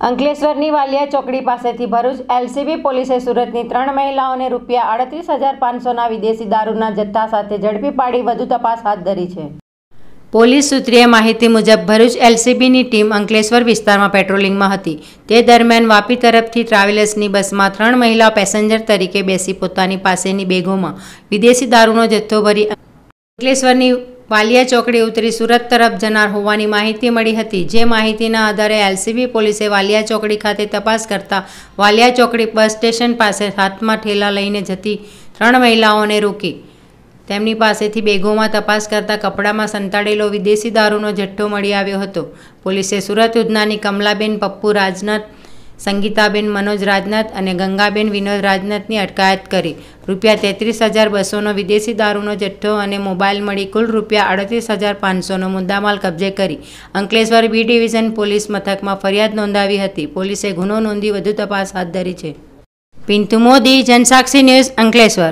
અંકલેશ્વરની વાલિયા ચોકડી પાસેથી ભરૂચ એલસીબી પોલીસે સુરતની 3 મહિલાઓને ₹38,500ના વિદેશી દારૂના જથ્થા સાથે ઝડપી પાડી વધુ તપાસ હાથ ધરી છે। પોલીસ સૂત્રીય માહિતી મુજબ ભરૂચ એલસીબીની ટીમ અંકલેશ્વર વિસ્તારમાં પેટ્રોલિંગમાં હતી। તે દરમિયાન વાપી તરફથી ટ્રાવેલ્સની બસમાં 3 મહિલાઓ પેસેન્જર તરીકે બેસી પોતાની પાસેની બેગોમાં વિદેશી દારૂનો જથ્થો ભરી અંકલેશ્વરની વાલિયા ચોકડી ઉતરી સુરત તરફ જનાર હોવાની માહિતી મળી હતી। જે માહિતીના આધારે એલસીબી પોલીસે વાલિયા ચોકડી ખાતે તપાસ કરતા વાલિયા ચોકડી બસ સ્ટેશન પાસે હાથમાં ઠેલા લઈને જતી 3 મહિલાઓને રોકી તેમની પાસેથી બેગોમાં તપાસ કરતા કપડામાં સંતાડેલો વિદેશી દારૂનો જથ્થો મળી આવ્યો હતો। પોલીસે સુરત ઉધનાની કમલાબેન પપ્પુ રાજનાથ, સંગીતાબેન મનોજ રાજનાથ અને ગંગાબેન વિનોદ રાજનાથની અટકાયત કરી ₹33,200નો વિદેશી દારૂનો જથ્થો અને મોબાઈલ મળી કુલ ₹38,500નો મુદ્દામાલ કબજે કરી અંકલેશ્વર બી ડિવિઝન પોલીસ મથકમાં ફરિયાદ નોંધાવી હતી। પોલીસે ગુનો નોંધી વધુ તપાસ હાથ ધરી છે। પિન્ટુ મોદી, જનસાક્ષી ન્યૂઝ, અંકલેશ્વર।